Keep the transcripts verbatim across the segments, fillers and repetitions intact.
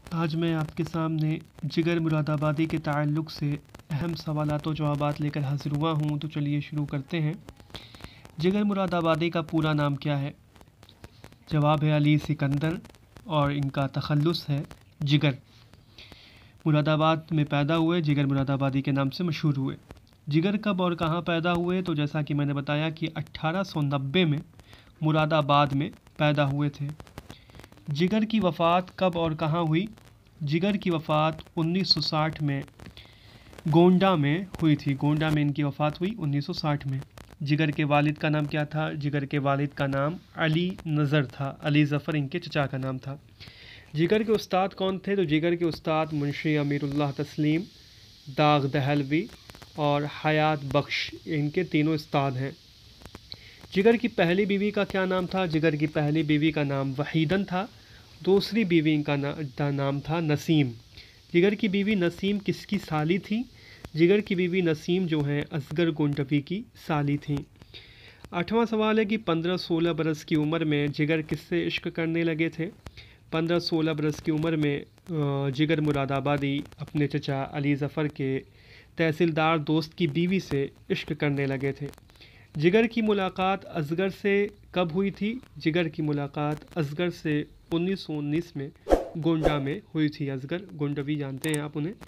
आज मैं आपके सामने जिगर मुरादाबादी के ताल्लुक़ से अहम सवालात व जवाबात लेकर हाज़िर हुआ हूँ। तो चलिए शुरू करते हैं। जिगर मुरादाबादी का पूरा नाम क्या है? जवाब है अली सिकंदर और इनका तखल्लुस है जिगर। मुरादाबाद में पैदा हुए, जिगर मुरादाबादी के नाम से मशहूर हुए। जिगर कब और कहाँ पैदा हुए? तो जैसा कि मैंने बताया कि अट्ठारह सौ नब्बे में मुरादाबाद में पैदा हुए थे। जिगर की वफ़ात कब और कहाँ हुई? जिगर की वफ़ात उन्नीस सौ साठ में गोंडा में हुई थी। गोंडा में इनकी वफ़ात हुई उन्नीस सौ साठ में। जिगर के वालिद का नाम क्या था? जिगर के वालिद का नाम अली नज़र था। अली ज़फ़र इनके चचा का नाम था। जिगर के उस्ताद कौन थे? तो जिगर के उस्ताद मुंशी अमीरुल्लाह तस्लीम, दाग दहलवी और हयात बख्श, इनके तीनों उस्ताद हैं। जिगर की पहली बीवी का क्या नाम था? जिगर की पहली बीवी का नाम वहीदन था। दूसरी बीवी का ना, नाम था नसीम। जिगर की बीवी नसीम किसकी साली थी? जिगर की बीवी नसीम जो हैं असगर गोंडवी की साली थी। आठवां सवाल है कि पंद्रह सोलह बरस की उम्र में जिगर किससे इश्क करने लगे थे? पंद्रह सोलह बरस की उम्र में जिगर मुरादाबादी अपने चचा अली ज़फ़र के तहसीलदार दोस्त की बीवी से इश्क करने लगे थे। जिगर की मुलाकात असगर से कब हुई थी? जिगर की मुलाकात असगर से उन्नीस सौ उन्नीस में गोंडा में हुई थी। असगर गोंडवी जानते हैं आप उन्हें।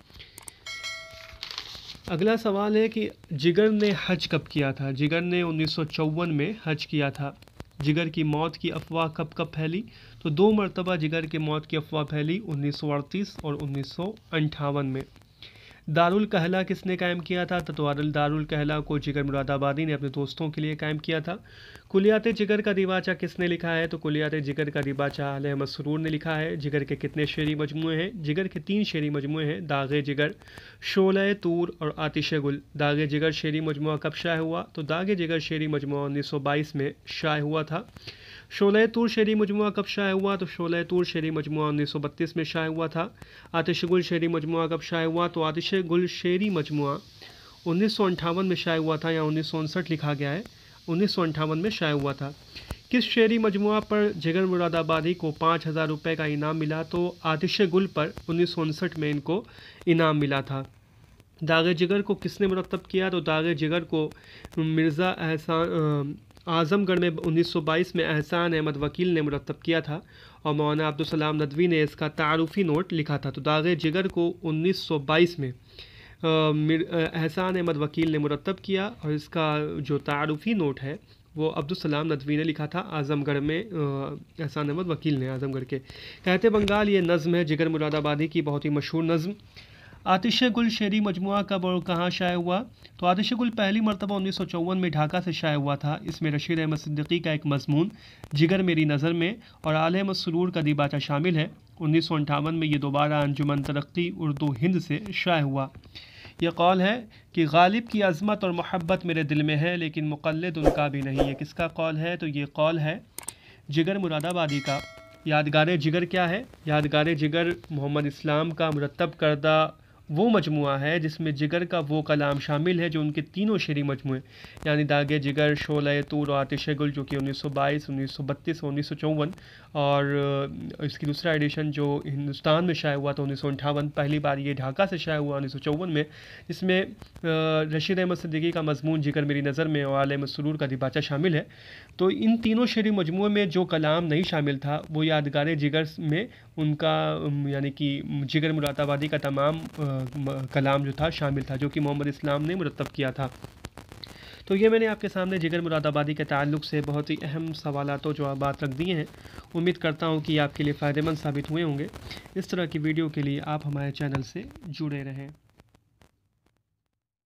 अगला सवाल है कि जिगर ने हज कब किया था? जिगर ने उन्नीस सौ चौवन में हज किया था। जिगर की मौत की अफवाह कब कब फैली? तो दो मरतबा जिगर के मौत की अफवाह फैली, उन्नीस सौ अड़तीस और उन्नीस सौ अंठावन में। दारुल कहला किसने कायम किया था? तो दारुल कहला को जिगर मुरादाबादी ने अपने दोस्तों के लिए कायम किया था। कुलियात जिगर का दिवाचा किसने लिखा है? तो कुलियात जिगर का दिवाचा आले मसरूर ने लिखा है। जिगर के कितने शेरी मजमूए हैं? जिगर के तीन शेरी मजमूए हैं, दागे जिगर, शोले तूर और आतिश गुल। दागे जिगर शेरी मजमुआ कब शाये हुआ? तो दागे जिगर शेरी मजमुआ उन्नीस सौ बाईस में शाये हुआ था। शोले तूर शेरी मजमुआ कब शाये हुआ? तो शोले तूर शेरी मजमुआ उन्नीस सौ बत्तीस में शाये हुआ था। आतिश गुल शेरी मजमुआ कब शाये हुआ? तो आतिश गुल शेरी मजमुआ उन्नीस सौ अंठावन में शाये हुआ था, या उन्नीस सौ उनसठ लिखा गया है, उन्नीस सौ अंठावन में शाये हुआ था। किस शेरी मजमुआ पर जिगर मुरादाबादी को पाँच हज़ार रुपये का इनाम मिला? तो आतिश गुल पर उन्नीस सौ उनसठ में इनको इनाम मिला था। दागे जिगर को किसने मुरतब किया? तो दागे जिगर को मिर्ज़ा एहसान आज़मगढ़ में उन्नीस सौ बाईस में एहसान अहमद वकील ने मुरतब किया था और मौलाना अब्दुल सलाम नदवी ने इसका तारुफ़ी नोट लिखा था। तो दागे जिगर को उन्नीस सौ बाईस में एहसान अहमद वकील ने मुरतब किया और इसका जो तारुफ़ी नोट है वो अब्दुल सलाम नदवी ने लिखा था आज़मगढ़ में। एहसान अहमद वकील ने आज़मगढ़ के। कहते बंगाल ये नज़्म है जिगर मुरादाबादी की, बहुत ही मशहूर नज़्म। आतिश गुल शेरी मजमुआ कब और कहाँ शाये हुआ? तो आतिश गुल पहली मरतबा उन्नीस सौ चौवन में ढाका से शाये हुआ था। इसमें रशीद अहमद सिद्दीकी का एक मजमून जिगर मेरी नज़र में और आले मसरूर का दिबाचा शामिल है। उन्नीस सौ अंठावन में ये दोबारा अंजुमन तरक्की उर्दू हिंद से शाये हुआ। यह कौल है कि गालिब की अज़मत और मोहब्बत मेरे दिल में है, लेकिन मुक़ल्लिद उनका भी नहीं। ये किसका कौल है? तो ये कौल है जिगर मुरादाबादी का। यादगार जिगर क्या है? यादगार जिगर मोहम्मद इस्लाम का मुरतब करदा वो मजमुआ है जिसमें जिगर का वो कलाम शामिल है जो उनके तीनों शेरी मजमुए यानी दागे जिगर, शोले तूर और आतिश गुल, जो कि उन्नीस सौ बाईस, उन्नीस सौ बत्तीस और उन्नीस सौ चौवन, और इसकी दूसरा एडिशन जो हिंदुस्तान में शाये हुआ था उन्नीस सौ अंठावन, पहली बार ये ढाका से शाये हुआ उन्नीस सौ चौवन में, जिसमें रशीद अहमद सिद्दीकी का मजमून जिगर मेरी नज़र में और आले मसरूर का दिबाचा शामिल है। तो इन तीनों शेरी मजमुए में जो कलाम नहीं शामिल था वो यादगार जिगर में उनका यानी कि जिगर मुरादाबादी का तमाम कलाम जो था शामिल था, जो कि मोहम्मद इस्लाम ने मुरतब किया था। तो ये मैंने आपके सामने जिगर मुरादाबादी के ताल्लुक़ से बहुत ही अहम सवालात और जवाबात रख दिए हैं। उम्मीद करता हूँ कि आपके लिए फ़ायदेमंद साबित हुए होंगे। इस तरह की वीडियो के लिए आप हमारे चैनल से जुड़े रहें।